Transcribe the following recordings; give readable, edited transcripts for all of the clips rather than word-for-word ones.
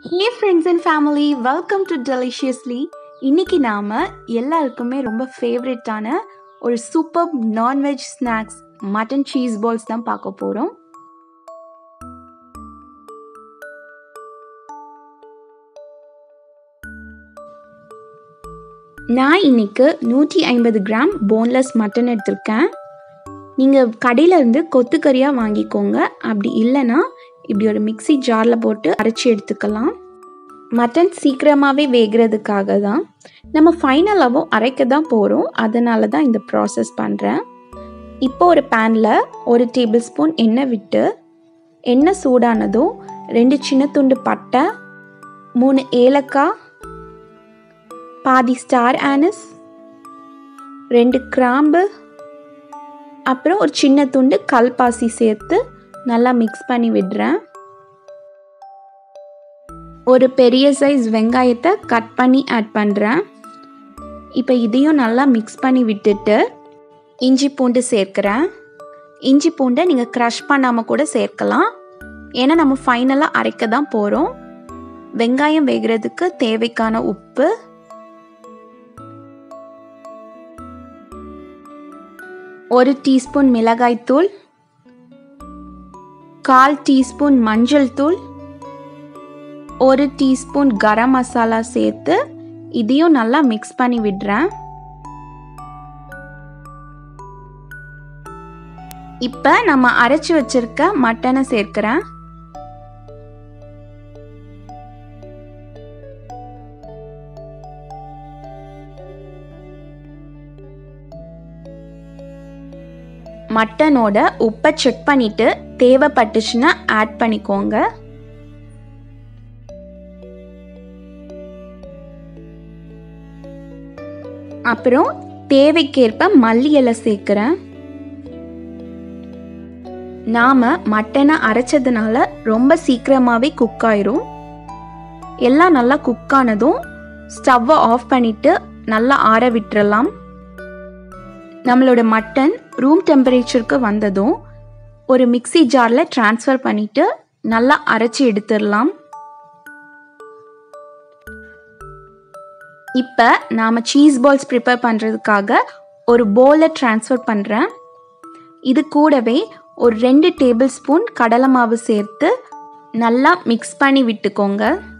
Hey friends and family, welcome to Deliciously. இன்னைக்கு நாம எல்லாருக்குமே ரொம்ப ஃபேவரட்டான ஒரு super non veg snacks mutton cheese balls தான் பார்க்க போறோம். நான் இன்னைக்கு 150 கிராம் போன்லெஸ் மட்டன் எடுத்திருக்கேன். நீங்கள் கடையில இருந்து கொத்துக்கறியாக வாங்கிக்கோங்க. அப்படி இல்லைன்னா இப்படி ஒரு மிக்ஸி ஜாரில் போட்டு அரைச்சி எடுத்துக்கலாம். மட்டன் சீக்கிரமாகவே வேகிறதுக்காக தான் நம்ம ஃபைனலாகவும் அரைக்க தான் போகிறோம். அதனால தான் இந்த ப்ராசஸ் பண்ணுறேன். இப்போ ஒரு பேனில் 1 டேபிள் ஸ்பூன் எண்ணெய் விட்டு எண்ணெய் சூடானதும் 2 சின்ன துண்டு பட்டை, 3 ஏலக்காய், பாதி ஸ்டார் ஆனிஸ், 2 கிராம்பு, அப்புறம் ஒரு சின்ன துண்டு கல்பாசி சேர்த்து நல்லா மிக்ஸ் பண்ணி விடுறேன். ஒரு பெரிய சைஸ் வெங்காயத்தை கட் பண்ணி ஆட் பண்ணுறேன். இப்போ இதையும் நல்லா மிக்ஸ் பண்ணி விட்டுட்டு இஞ்சி பூண்டு சேர்க்குறேன். இஞ்சி பூண்டை நீங்கள் க்ரஷ் பண்ணாமல் கூட சேர்க்கலாம். ஏன்னா நம்ம ஃபைனலாக அரைக்க தான் போகிறோம். வெங்காயம் வேகிறதுக்கு தேவைக்கான உப்பு, ஒரு டீஸ்பூன் மிளகாய்த்தூள், 1/4 டீஸ்பூன் மஞ்சள் தூள், 1 டீஸ்பூன் கரம் மசாலா சேர்த்து இதையும் நல்லா மிக்ஸ் பண்ணி விடுறேன். இப்போ நம்ம அரைச்சி வச்சிருக்க மட்டனை சேர்க்கிறேன். மட்டனோட உப்பை செக் பண்ணிட்டு தேவைப்பட்டுச்சுன்னா ஆட் பண்ணிக்கோங்க. அப்புறம் தேவைக்கேற்ப மல்லி இலை சேர்க்கிறேன். நாம மட்டனை அரைச்சதுனால ரொம்ப சீக்கிரமாவே குக் ஆயிரும். எல்லாம் நல்லா குக் ஆனதும் ஸ்டவ்வை ஆஃப் பண்ணிட்டு நல்லா ஆற விட்டுறலாம். நம்மளோட மட்டன் ரூம் டெம்பரேச்சருக்கு வந்ததும் ஒரு மிக்ஸி ஜாரில் ட்ரான்ஸ்ஃபர் பண்ணிட்டு நல்லா அரைச்சி எடுத்துடலாம். இப்போ நாம் சீஸ் பால்ஸ் ப்ரிப்பேர் பண்ணுறதுக்காக ஒரு பவுலில் ட்ரான்ஸ்ஃபர் பண்ணுறேன். இது கூடவே ஒரு 2 டேபிள் ஸ்பூன் கடலை மாவு சேர்த்து நல்லா மிக்ஸ் பண்ணி விட்டுக்கோங்க.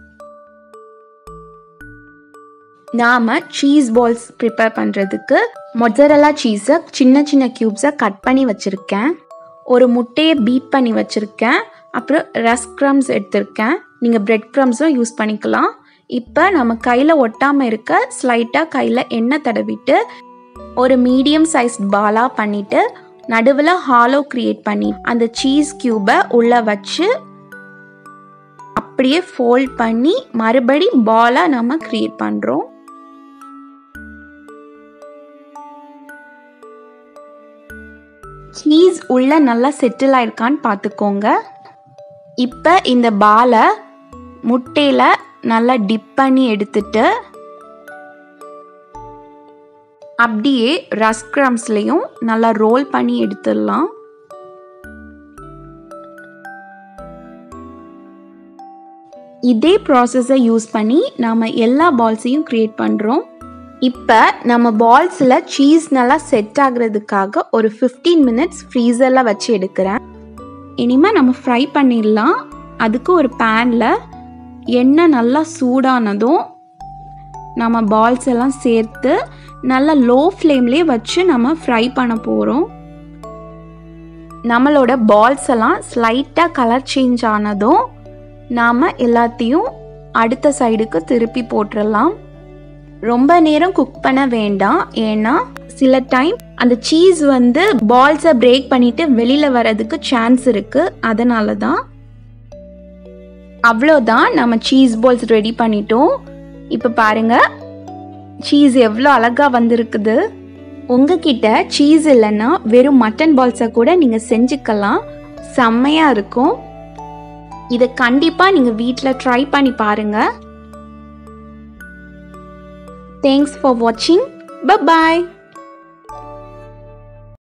நாம் சீஸ் பால்ஸ் ப்ரிப்பேர் பண்ணுறதுக்கு மொட்சரெல்லா சீஸை சின்ன சின்ன க்யூப்ஸை கட் பண்ணி வச்சுருக்கேன். ஒரு முட்டையை பீட் பண்ணி வச்சுருக்கேன். அப்புறம் ரஸ்க் க்ரம்ஸ் எடுத்திருக்கேன். நீங்கள் பிரெட் க்ரம்ஸும் யூஸ் பண்ணிக்கலாம். இப்போ நம்ம கையில் ஒட்டாமல் இருக்க ஸ்லைட்டாக கையில் எண்ணெய் தடவிட்டு ஒரு மீடியம் சைஸ் பாலாக பண்ணிவிட்டு நடுவில் ஹாலோ க்ரியேட் பண்ணி அந்த சீஸ் க்யூபை உள்ளே வச்சு அப்படியே ஃபோல்ட் பண்ணி மறுபடி பாலாக நம்ம க்ரியேட் பண்ணுறோம். சீஸ் உள்ள நல்லா செட்டில் ஆயிருக்கான்னு பார்த்துக்கோங்க. இப்போ இந்த பாலை முட்டையில் நல்லா டிப் பண்ணி எடுத்துட்டு அப்படியே ரஸ்க் க்ரம்ஸ்லையும் நல்லா ரோல் பண்ணி எடுத்துடலாம். இதே ப்ராசஸை யூஸ் பண்ணி நாம் எல்லா பால்ஸையும் க்ரியேட் பண்ணுறோம். இப்போ நம்ம பால்ஸில் சீஸ் நல்லா செட் ஆகுறதுக்காக ஒரு 15 மினிட்ஸ் ஃப்ரீசரில் வச்சு எடுக்கிறேன். இனிமேல் நம்ம ஃப்ரை பண்ணிடலாம். அதுக்கு ஒரு பேனில் எண்ணெய் நல்லா சூடானதும் நம்ம பால்ஸ் எல்லாம் சேர்த்து நல்லா லோ ஃப்ளேம்லேயே வச்சு நம்ம ஃப்ரை பண்ண போகிறோம். நம்மளோட பால்ஸ் எல்லாம் ஸ்லைட்டாக கலர் சேஞ்ச் ஆனதும் நாம் எல்லாத்தையும் அடுத்த சைடுக்கு திருப்பி போட்டுடலாம். ரொம்ப நேரம் குக் பண்ண வேண்டாம். ஏன்னா சில டைம் அந்த சீஸ் பால்ஸை பிரேக் பண்ணிட்டு வெளியில் வர்றதுக்கு சான்ஸ் இருக்குது. அதனால தான். அவ்வளோதான், நம்ம சீஸ் பால்ஸ் ரெடி பண்ணிட்டோம். இப்போ பாருங்க சீஸ் எவ்வளோ அழகாக வந்திருக்குது. உங்ககிட்ட சீஸ் இல்லைன்னா வெறும் மட்டன் பால்ஸை கூட நீங்கள் செஞ்சுக்கலாம். செம்மையாக இருக்கும். இதை கண்டிப்பாக நீங்கள் வீட்டில் ட்ரை பண்ணி பாருங்கள். Thanks for watching. Bye-bye.